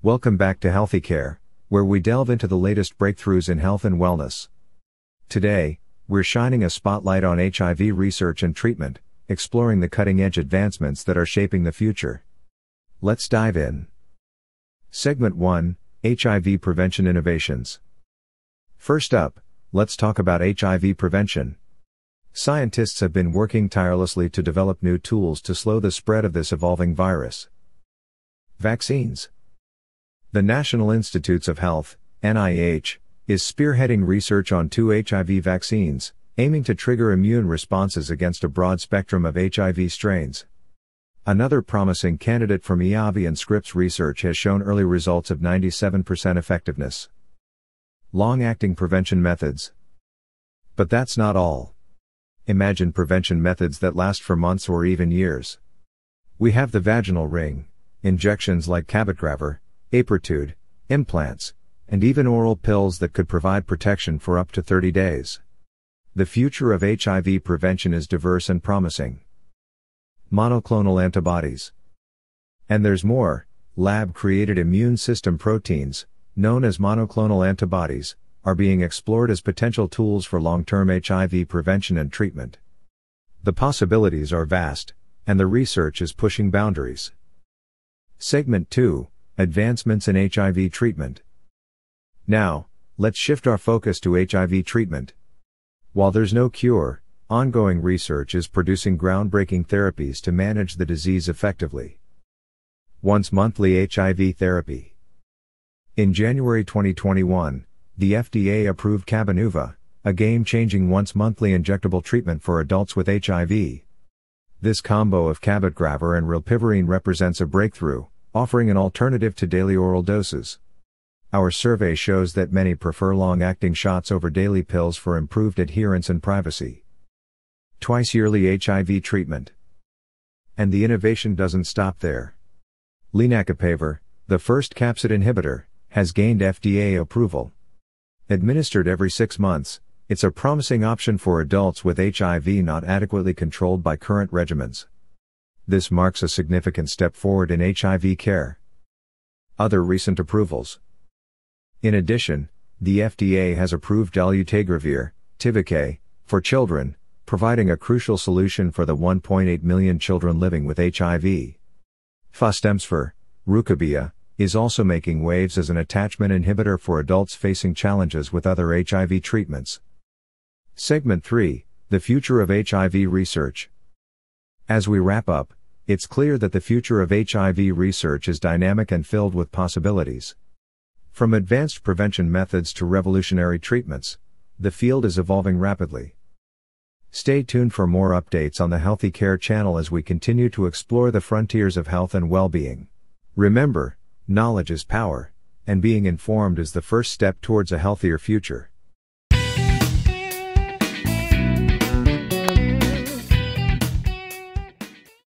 Welcome back to Healthy Care, where we delve into the latest breakthroughs in health and wellness. Today, we're shining a spotlight on HIV research and treatment, exploring the cutting-edge advancements that are shaping the future. Let's dive in. Segment 1: HIV Prevention Innovations. First up, let's talk about HIV prevention. Scientists have been working tirelessly to develop new tools to slow the spread of this evolving virus. Vaccines. The National Institutes of Health, NIH, is spearheading research on two HIV vaccines, aiming to trigger immune responses against a broad spectrum of HIV strains. Another promising candidate from IAVI and Scripps research has shown early results of 97% effectiveness. Long-acting prevention methods. But that's not all. Imagine prevention methods that last for months or even years. We have the vaginal ring, injections like cabotegravir, Apretude, implants, and even oral pills that could provide protection for up to 30 days. The future of HIV prevention is diverse and promising. Monoclonal antibodies. And there's more. Lab-created immune system proteins, known as monoclonal antibodies, are being explored as potential tools for long-term HIV prevention and treatment. The possibilities are vast, and the research is pushing boundaries. Segment 2: Advancements in HIV treatment. Now, let's shift our focus to HIV treatment. While there's no cure, ongoing research is producing groundbreaking therapies to manage the disease effectively. Once-monthly HIV therapy. In January 2021, the FDA approved Cabenuva, a game-changing once-monthly injectable treatment for adults with HIV. This combo of cabotegravir and rilpivirine represents a breakthrough, offering an alternative to daily oral doses. Our survey shows that many prefer long-acting shots over daily pills for improved adherence and privacy. Twice-yearly HIV treatment. And the innovation doesn't stop there. Lenacapavir, the first capsid inhibitor, has gained FDA approval. Administered every 6 months, it's a promising option for adults with HIV not adequately controlled by current regimens. This marks a significant step forward in HIV care. Other recent approvals. In addition, the FDA has approved dolutegravir, Tivicay, for children, providing a crucial solution for the 1.8 million children living with HIV. Fostemsavir, Rukobia, is also making waves as an attachment inhibitor for adults facing challenges with other HIV treatments. Segment 3: The Future of HIV Research. As we wrap up, it's clear that the future of HIV research is dynamic and filled with possibilities. From advanced prevention methods to revolutionary treatments, the field is evolving rapidly. Stay tuned for more updates on the Healthy Care channel as we continue to explore the frontiers of health and well-being. Remember, knowledge is power, and being informed is the first step towards a healthier future.